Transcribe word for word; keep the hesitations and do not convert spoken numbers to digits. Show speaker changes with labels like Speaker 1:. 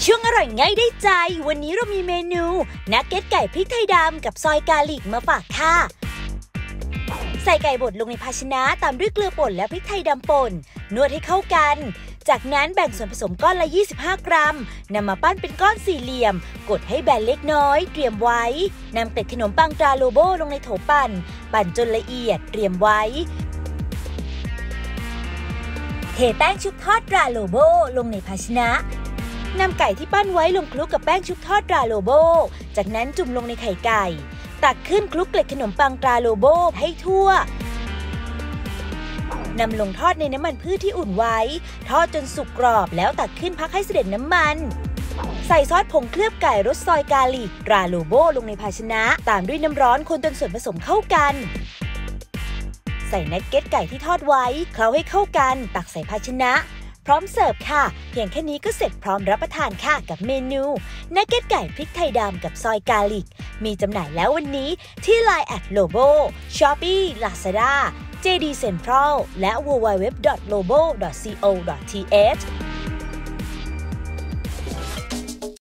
Speaker 1: ช่วงอร่อยง่ายได้ใจวันนี้เรามีเมนูนักเก็ตไก่พริกไทยดำกับซอยกาลิกมาฝากค่ะใส่ไก่บดลงในภาชนะตามด้วยเกลือป่นและพริกไทยดำป่นนวดให้เข้ากันจากนั้นแบ่งส่วนผสมก้อนละยี่สิบห้ากรัมนำมาปั้นเป็นก้อนสี่เหลี่ยมกดให้แบนเล็กน้อยเตรียมไว้นำเกล็ดขนมปังตราโลโบลงในโถปั่นปั่นจนละเอียดเตรียมไว้เทแป้งชุบทอดตราโลโบลงในภาชนะนำไก่ที่ปั้นไว้ลงคลุกกับแป้งชุบทอดตราโลโบจากนั้นจุ่มลงในไข่ไก่ตักขึ้นคลุกเกล็ดขนมปังตราโลโบให้ทั่วนำลงทอดในน้ำมันพืชที่อุ่นไว้ทอดจนสุกกรอบแล้วตักขึ้นพักให้เสด็จน้ำมันใส่ซอสผงเคลือบไก่รสซอยกาลิกตราโลโบลงในภาชนะตามด้วยน้ำร้อนคนจนส่วนผสมเข้ากันใส่นักเก็ตไก่ที่ทอดไว้เคล้าให้เข้ากันตักใส่ภาชนะพร้อมเสิร์ฟค่ะเพียงแค่นี้ก็เสร็จพร้อมรับประทานค่ะกับเมนูนักเก็ตไก่พริกไทยดำกับซอยกาลิกมีจำหน่ายแล้ววันนี้ที่ ไลน์ แอท โลโบ Shopee Lazada เจ ดี Central และ ดับเบิลยู ดับเบิลยู ดับเบิลยู ดอท โลโบ ดอท ซี โอ ดอท ที เอช